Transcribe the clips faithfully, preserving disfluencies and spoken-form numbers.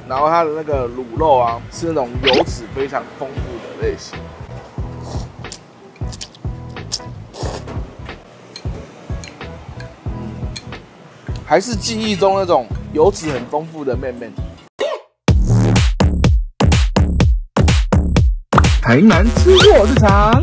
然后它的那个卤肉啊是那种油脂非常丰富的类型。还是记忆中那种油脂很丰富的面面。台南吃货日常。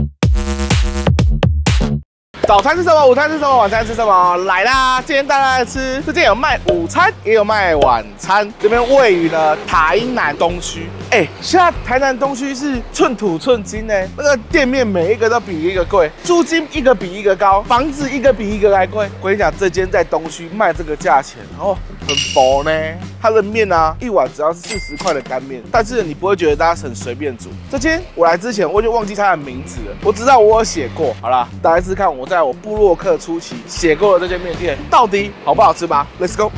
早餐吃什么？午餐吃什么？晚餐吃什么？来啦！今天大家来吃，这间有卖午餐，也有卖晚餐。这边位于呢台南东区。哎、欸，现在台南东区是寸土寸金呢，那个店面每一个都比一个贵，租金一个比一个高，房子一个比一个还贵。我跟你讲，这间在东区卖这个价钱，然后很薄呢。它的面啊，一碗只要是四十块的干面，但是你不会觉得大家很随便煮。这间我来之前我就忘记它的名字了，我知道我有写过。好啦，大家试试看我在我部落客初期写过的这间面店到底好不好吃吧 ？Let's go。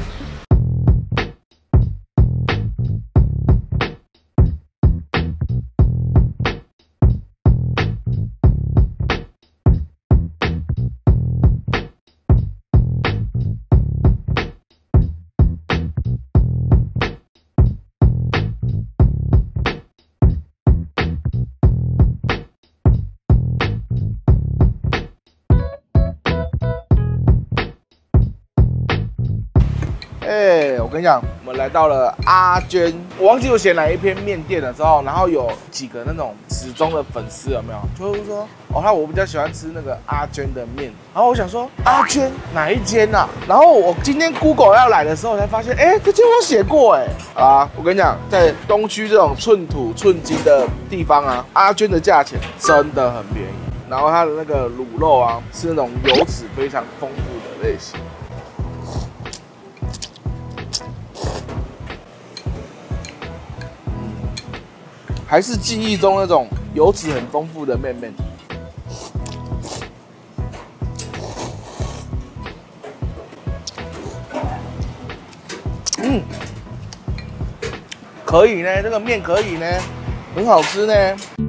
哎、欸，我跟你讲，我们来到了阿娟，我忘记我写哪一篇面店的时候，然后有几个那种始终的粉丝有没有？就是说，哦，他我比较喜欢吃那个阿娟的面，然后我想说阿娟哪一间啊？然后我今天 Google 要来的时候才发现，哎、欸，这间我写过哎、欸。啊，我跟你讲，在东区这种寸土寸金的地方啊，阿娟的价钱真的很便宜，然后它的那个卤肉啊是那种油脂非常丰富的类型。还是记忆中那种油脂很丰富的面面。嗯，可以呢，这个面可以呢，很好吃呢。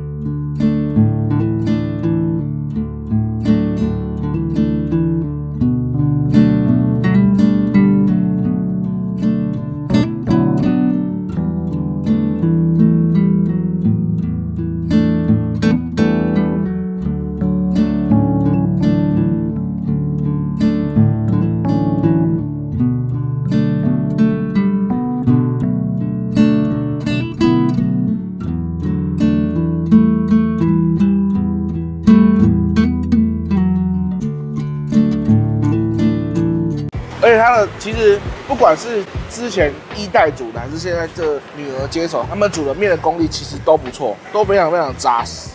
而且它的其实不管是之前一代煮的，还是现在这女儿接手，他们煮的面的功力其实都不错，都非常非常扎实。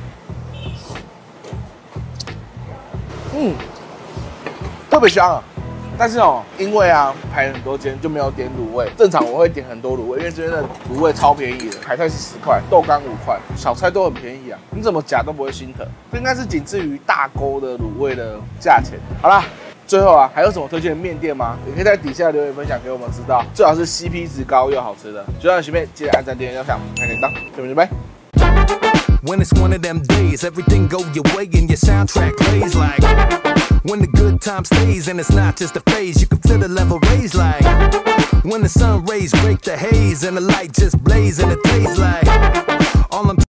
嗯，特别香啊！但是哦，因为啊排很多间就没有点卤味，正常我会点很多卤味，因为这边的卤味超便宜的，海菜是十块，豆干五块，小菜都很便宜啊，你怎么夹都不会心疼。这应该是仅次于大沟的卤味的价钱。好啦。最后啊，还有什么推荐的面店吗？也可以在底下留言分享给我们知道，最好是 C P 值高又好吃的。喜欢的学妹记得按赞、订阅、分享、开铃铛，对不对？拜。When it's one of them days, everything go your way and your soundtrack plays like. When the good time stays and it's not just a phase, you can feel the level raise like. When the sun rays break the haze and the light just blaze and it tastes like. All I'm